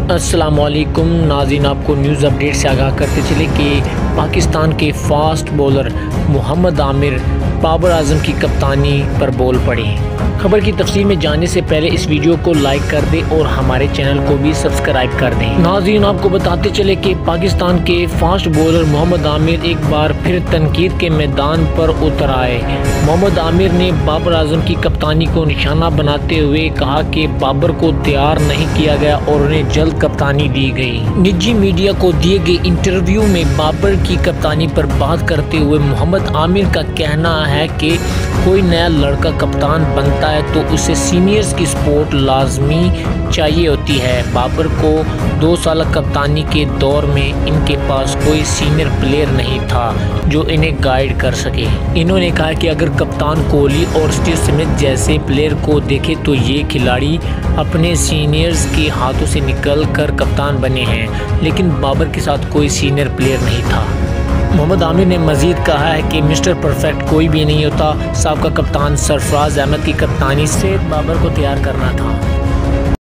अस्सलामुअलैकुम नाज़रीन, आपको न्यूज़ अपडेट से आगाह करते चले कि पाकिस्तान के फास्ट बॉलर मोहम्मद आमिर बाबर आजम की कप्तानी पर बोल पड़े। खबर की तफसील में जाने से पहले इस वीडियो को लाइक कर दें और हमारे चैनल को भी सब्सक्राइब कर दें। नाज़रीन, आपको बताते चले कि पाकिस्तान के फास्ट बॉलर मोहम्मद आमिर एक बार फिर तनकीद के मैदान पर उतर आए। मोहम्मद आमिर ने बाबर आजम की कप्तानी को निशाना बनाते हुए कहा कि बाबर को तैयार नहीं किया गया और उन्हें जल्द कप्तानी दी गई। निजी मीडिया को दिए गए इंटरव्यू में बाबर की कप्तानी पर बात करते हुए मोहम्मद आमिर का कहना है कि कोई नया लड़का कप्तान बनता है तो उसे सीनियर्स की सपोर्ट लाजमी चाहिए होती है। बाबर को 2 साल कप्तानी के दौर में इनके पास कोई सीनियर प्लेयर नहीं था जो इन्हें गाइड कर सके। इन्होंने कहा कि अगर कप्तान कोहली और स्टीव स्मिथ जैसे प्लेयर को देखे तो ये खिलाड़ी अपने सीनियर्स के हाथों से निकल कर कप्तान बने हैं, लेकिन बाबर के साथ कोई सीनियर प्लेयर नहीं था। मोहम्मद आमिर ने मज़ीद कहा है कि मिस्टर परफेक्ट कोई भी नहीं होता। साबका कप्तान सरफराज अहमद की कप्तानी से बाबर को तैयार करना था।